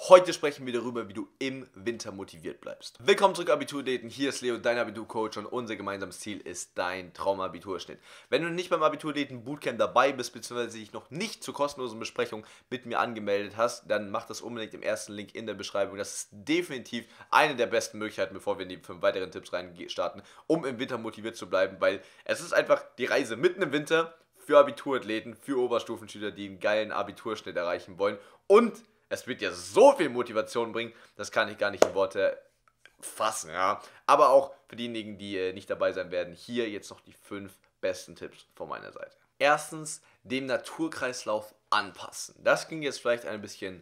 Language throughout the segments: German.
Heute sprechen wir darüber, wie du im Winter motiviert bleibst. Willkommen zurück, Abiturdaten. Hier ist Leo, dein Abiturcoach, und unser gemeinsames Ziel ist dein Traumabiturschnitt. Wenn du nicht beim Abiturdaten Bootcamp dabei bist, beziehungsweise dich noch nicht zur kostenlosen Besprechung mit mir angemeldet hast, dann mach das unbedingt im ersten Link in der Beschreibung. Das ist definitiv eine der besten Möglichkeiten, bevor wir in die 5 weiteren Tipps starten, um im Winter motiviert zu bleiben, weil es ist einfach die Reise mitten im Winter für Abiturathleten, für Oberstufenschüler, die einen geilen Abiturschnitt erreichen wollen, und es wird ja so viel Motivation bringen, das kann ich gar nicht in Worte fassen, ja. Aber auch für diejenigen, die nicht dabei sein werden, hier jetzt noch die 5 besten Tipps von meiner Seite. Erstens, dem Naturkreislauf anpassen. Das klingt jetzt vielleicht ein bisschen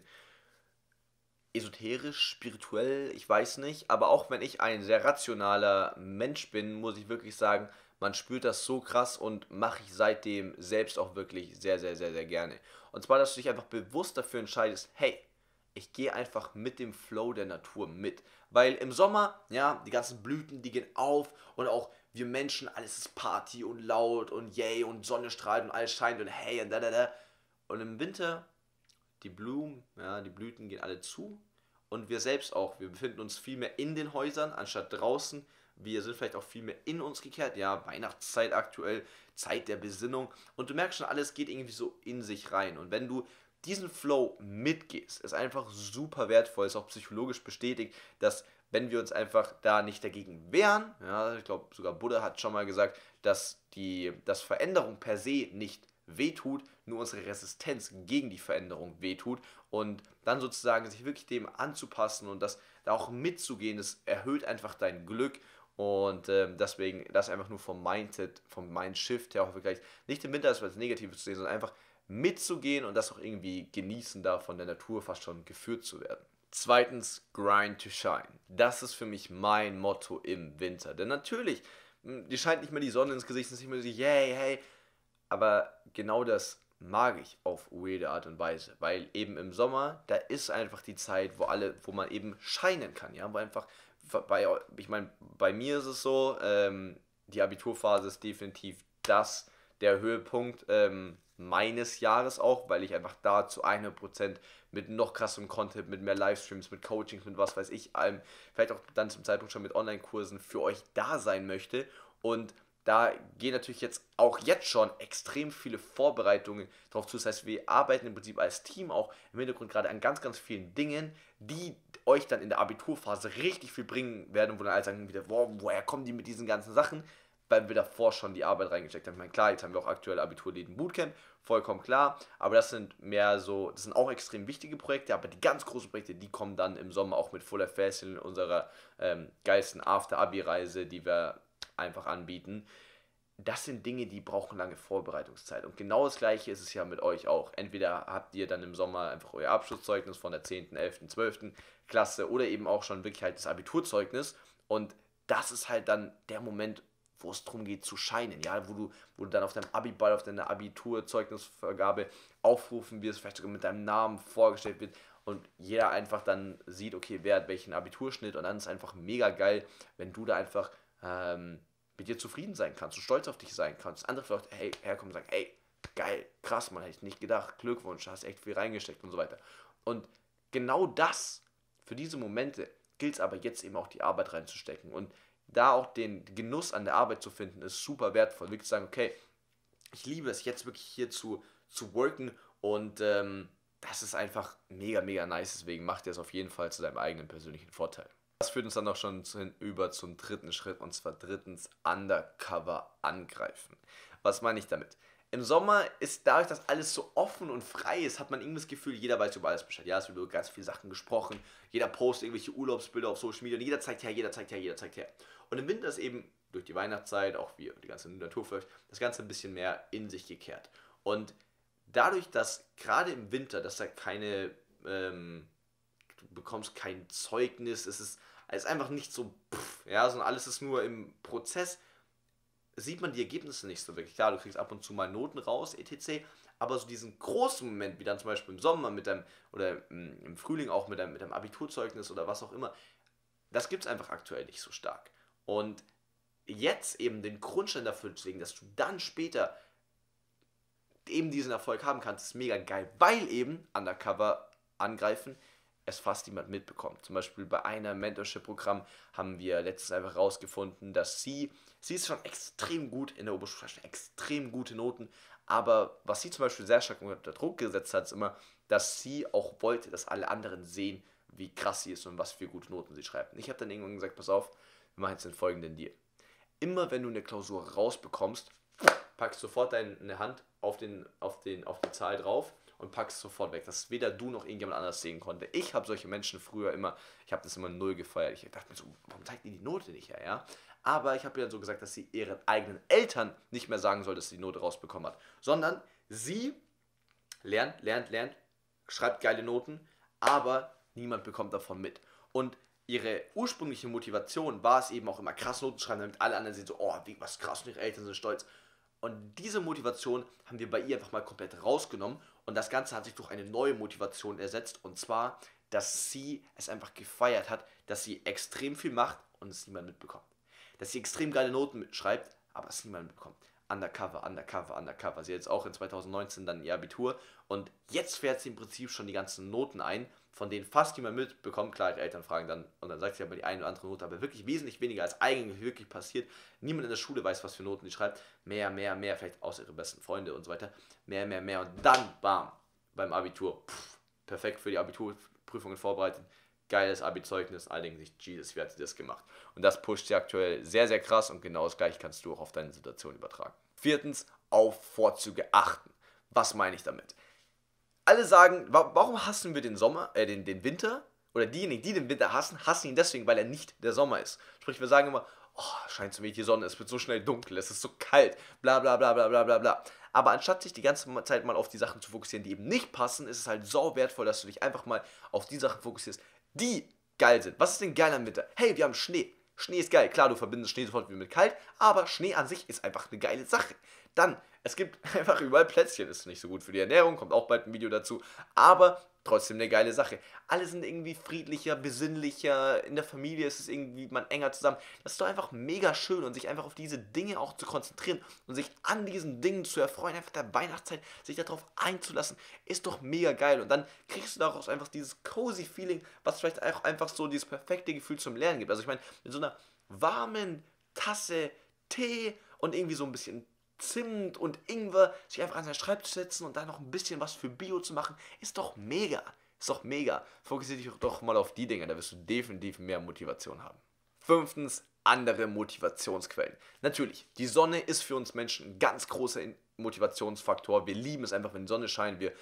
esoterisch, spirituell, ich weiß nicht, aber auch wenn ich ein sehr rationaler Mensch bin, muss ich wirklich sagen, man spürt das so krass und mache ich seitdem selbst auch wirklich sehr, sehr, sehr, sehr gerne. Und zwar, dass du dich einfach bewusst dafür entscheidest, hey, ich gehe einfach mit dem Flow der Natur mit. Weil im Sommer, ja, die ganzen Blüten, die gehen auf, und auch wir Menschen, alles ist Party und laut und yay und Sonne strahlt und alles scheint und hey und da da da. Und im Winter, die Blumen, ja, die Blüten gehen alle zu, und wir selbst auch. Wir befinden uns viel mehr in den Häusern anstatt draußen. Wir sind vielleicht auch viel mehr in uns gekehrt. Ja, Weihnachtszeit aktuell, Zeit der Besinnung. Und du merkst schon, alles geht irgendwie so in sich rein. Und wenn du diesen Flow mitgehst, ist einfach super wertvoll, ist auch psychologisch bestätigt, dass wenn wir uns einfach da nicht dagegen wehren, ja, ich glaube sogar Buddha hat schon mal gesagt, dass Veränderung per se nicht wehtut, nur unsere Resistenz gegen die Veränderung wehtut, und dann sozusagen sich wirklich dem anzupassen und das da auch mitzugehen, das erhöht einfach dein Glück. Und deswegen das einfach nur vom Mindset, vom Mindshift her auch wirklich nicht im Winter als Negatives zu sehen, sondern einfach mitzugehen und das auch irgendwie genießen, da von der Natur fast schon geführt zu werden. Zweitens, grind to shine. Das ist für mich mein Motto im Winter. Denn natürlich, dir scheint nicht mehr die Sonne ins Gesicht, es ist nicht mehr so, yay, hey. Aber genau das mag ich auf weirde Art und Weise. Weil eben im Sommer, da ist einfach die Zeit, wo man eben scheinen kann, ja, wo einfach, ich meine, bei mir ist es so, die Abiturphase ist definitiv der Höhepunkt meines Jahres auch, weil ich einfach da zu 100% mit noch krassem Content, mit mehr Livestreams, mit Coachings, mit was weiß ich allem, vielleicht auch dann zum Zeitpunkt schon mit Online-Kursen für euch da sein möchte. Und da gehen natürlich jetzt schon extrem viele Vorbereitungen drauf zu. Das heißt, wir arbeiten im Prinzip als Team auch im Hintergrund gerade an ganz, ganz vielen Dingen, die euch dann in der Abiturphase richtig viel bringen werden, wo dann alle sagen wieder, wow, woher kommen die mit diesen ganzen Sachen? Weil wir davor schon die Arbeit reingesteckt haben. Ich meine, klar, jetzt haben wir auch aktuell Abiturläden Bootcamp, vollkommen klar, aber das sind auch extrem wichtige Projekte, aber die ganz großen Projekte, die kommen dann im Sommer auch mit Fuller Fest in unserer geilsten After-Abi-Reise, die wir einfach anbieten. Das sind Dinge, die brauchen lange Vorbereitungszeit. Und genau das Gleiche ist es ja mit euch auch. Entweder habt ihr dann im Sommer einfach euer Abschlusszeugnis von der 10., 11., 12. Klasse oder eben auch schon wirklich halt das Abiturzeugnis. Und das ist halt dann der Moment, wo es darum geht zu scheinen, ja, wo du dann auf deinem Abiball, auf deiner Abiturzeugnisvergabe aufrufen wirst, vielleicht sogar mit deinem Namen vorgestellt wird und jeder einfach dann sieht, okay, wer hat welchen Abiturschnitt, und dann ist es einfach mega geil, wenn du da einfach mit dir zufrieden sein kannst und stolz auf dich sein kannst. Andere vielleicht herkommen und sagen, ey, geil, krass, man, hätte ich nicht gedacht, Glückwunsch, hast echt viel reingesteckt und so weiter. Und genau das, für diese Momente gilt es aber jetzt eben auch die Arbeit reinzustecken, und da auch den Genuss an der Arbeit zu finden, ist super wertvoll. Wirklich zu sagen, okay, ich liebe es jetzt wirklich hier zu worken, und das ist einfach mega, mega nice, deswegen macht ihr es auf jeden Fall zu deinem eigenen persönlichen Vorteil. Das führt uns dann auch schon über zum dritten Schritt, und zwar drittens, Undercover angreifen. Was meine ich damit? Im Sommer ist dadurch, dass alles so offen und frei ist, hat man irgendwie das Gefühl, jeder weiß über alles Bescheid. Ja, es wird über ganz viele Sachen gesprochen, jeder postet irgendwelche Urlaubsbilder auf Social Media und jeder zeigt her, jeder zeigt her, jeder zeigt her. Und im Winter ist eben durch die Weihnachtszeit, auch wie die ganze Natur vielleicht, das Ganze ein bisschen mehr in sich gekehrt. Und dadurch, dass gerade im Winter, dass da du bekommst kein Zeugnis, es ist einfach nicht so, ja, sondern alles ist nur im Prozess, sieht man die Ergebnisse nicht so wirklich. Klar, du kriegst ab und zu mal Noten raus, etc., aber so diesen großen Moment, wie dann zum Beispiel im Sommer oder im Frühling auch mit deinem Abiturzeugnis oder was auch immer, das gibt es einfach aktuell nicht so stark. Und jetzt eben den Grundstein dafür zu legen, dass du dann später eben diesen Erfolg haben kannst, ist mega geil, weil eben Undercover angreifen es fast niemand mitbekommt. Zum Beispiel bei einem Mentorship-Programm haben wir letztens einfach rausgefunden, dass sie ist schon extrem gut in der Oberstufe, extrem gute Noten, aber was sie zum Beispiel sehr stark unter Druck gesetzt hat, ist immer, dass sie auch wollte, dass alle anderen sehen, wie krass sie ist und was für gute Noten sie schreibt. Und ich habe dann irgendwann gesagt, pass auf, wir machen jetzt den folgenden Deal. Immer wenn du eine Klausur rausbekommst, packst sofort deine Hand auf die Zahl drauf und packst sofort weg, dass weder du noch irgendjemand anders sehen konnte. Ich habe solche Menschen früher immer, ich habe das immer null gefeiert. Ich dachte mir so, warum zeigt ihr die Note nicht her, ja? Aber ich habe ihr dann so gesagt, dass sie ihren eigenen Eltern nicht mehr sagen soll, dass sie die Note rausbekommen hat, sondern sie lernt, schreibt geile Noten, aber niemand bekommt davon mit. Und ihre ursprüngliche Motivation war es eben auch immer krass Noten schreiben, damit alle anderen sehen so, oh, wie was krass und ihre Eltern sind stolz. Und diese Motivation haben wir bei ihr einfach mal komplett rausgenommen und das Ganze hat sich durch eine neue Motivation ersetzt und zwar, dass sie es einfach gefeiert hat, dass sie extrem viel macht und es niemand mitbekommt. Dass sie extrem geile Noten mitschreibt, aber es niemand mitbekommt. Undercover. Sie hat jetzt auch in 2019 dann ihr Abitur und jetzt fährt sie im Prinzip schon die ganzen Noten ein, von denen fast niemand mitbekommt. Klar, die Eltern fragen dann und dann sagt sie aber die eine oder andere Note, aber wirklich wesentlich weniger als eigentlich wirklich passiert. Niemand in der Schule weiß, was für Noten sie schreibt. Mehr, vielleicht außer ihre besten Freunde und so weiter. Mehr und dann, bam, beim Abitur. Perfekt für die Abiturprüfungen vorbereitet. Geiles Abi-Zeugnis, alle denken sich, Jesus, wie hat sie das gemacht? Und das pusht sie aktuell sehr, sehr krass und genau das gleiche kannst du auch auf deine Situation übertragen. 4. Auf Vorzüge achten. Was meine ich damit? Alle sagen, warum hassen wir den Winter? Oder diejenigen, die den Winter hassen ihn deswegen, weil er nicht der Sommer ist. Sprich, wir sagen immer, oh, scheint so wenig die Sonne, es wird so schnell dunkel, es ist so kalt, bla bla bla bla bla bla bla. Aber anstatt sich die ganze Zeit mal auf die Sachen zu fokussieren, die eben nicht passen, ist es halt sau wertvoll, dass du dich einfach mal auf die Sachen fokussierst, die geil sind. Was ist denn geil am Winter? Hey, wir haben Schnee. Schnee ist geil. Klar, du verbindest Schnee sofort wieder mit kalt, aber Schnee an sich ist einfach eine geile Sache. Dann, es gibt einfach überall Plätzchen. Ist nicht so gut für die Ernährung, kommt auch bald ein Video dazu, aber trotzdem eine geile Sache. Alle sind irgendwie friedlicher, besinnlicher, in der Familie ist es irgendwie man enger zusammen. Das ist doch einfach mega schön und sich einfach auf diese Dinge auch zu konzentrieren und sich an diesen Dingen zu erfreuen, einfach der Weihnachtszeit, sich darauf einzulassen, ist doch mega geil. Und dann kriegst du daraus einfach dieses cozy Feeling, was vielleicht auch einfach so dieses perfekte Gefühl zum Lernen gibt. Also ich meine, mit so einer warmen Tasse Tee und irgendwie so ein bisschen Zimt und Ingwer, sich einfach an seinen Schreibtisch setzen und dann noch ein bisschen was für Bio zu machen, ist doch mega. Fokussiere dich doch mal auf die Dinge, da wirst du definitiv mehr Motivation haben. 5. Andere Motivationsquellen. Natürlich, die Sonne ist für uns Menschen ein ganz großer Motivationsfaktor. Wir lieben es einfach, wenn die Sonne scheint. Wir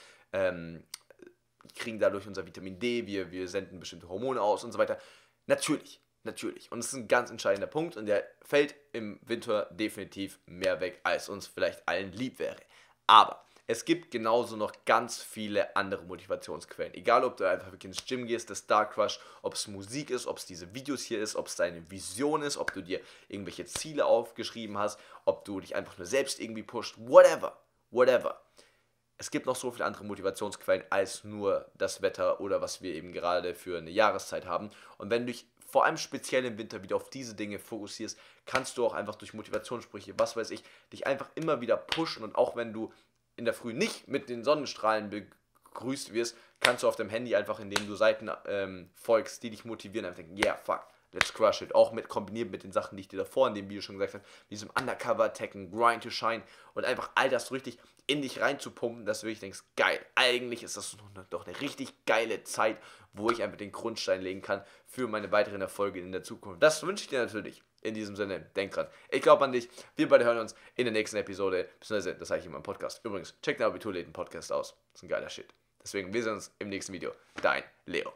kriegen dadurch unser Vitamin D, wir senden bestimmte Hormone aus und so weiter. Natürlich. Und das ist ein ganz entscheidender Punkt und der fällt im Winter definitiv mehr weg, als uns vielleicht allen lieb wäre. Aber es gibt genauso noch ganz viele andere Motivationsquellen. Egal, ob du einfach wirklich ins Gym gehst, das Star Crush, ob es Musik ist, ob es diese Videos hier ist, ob es deine Vision ist, ob du dir irgendwelche Ziele aufgeschrieben hast, ob du dich einfach nur selbst irgendwie pusht, whatever. Es gibt noch so viele andere Motivationsquellen als nur das Wetter oder was wir eben gerade für eine Jahreszeit haben. Und wenn du dich vor allem speziell im Winter wieder auf diese Dinge fokussierst, kannst du auch einfach durch Motivationssprüche, was weiß ich, dich einfach immer wieder pushen und auch wenn du in der Früh nicht mit den Sonnenstrahlen begrüßt wirst, kannst du auf dem Handy einfach, indem du Seiten folgst, die dich motivieren, einfach denken, yeah, fuck, let's crush it. Auch kombiniert mit den Sachen, die ich dir davor in dem Video schon gesagt habe, wie diesem Undercover-Attacken, Grind to Shine und einfach all das so richtig in dich reinzupumpen, dass du wirklich denkst, geil, eigentlich ist das doch eine richtig geile Zeit, wo ich einfach den Grundstein legen kann für meine weiteren Erfolge in der Zukunft. Das wünsche ich dir natürlich. In diesem Sinne, denk dran. Ich glaube an dich. Wir beide hören uns in der nächsten Episode. Beziehungsweise, das sage ich in meinem Podcast. Übrigens, check den Abiturläden-Podcast aus. Das ist ein geiler Shit. Deswegen, wir sehen uns im nächsten Video. Dein Leo.